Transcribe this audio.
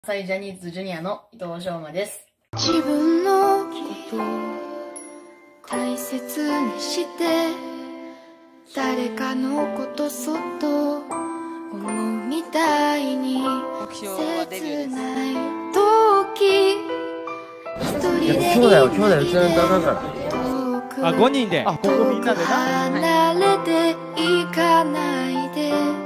サイジャニーズジュニアの伊藤昌磨です。 自分のことを大切にして誰かのことそっと思うみたいに切ない時一人で今日だよ、今日だよ、うちの歌だから。 あ、5人で。 ここみんなでな。離れていかないで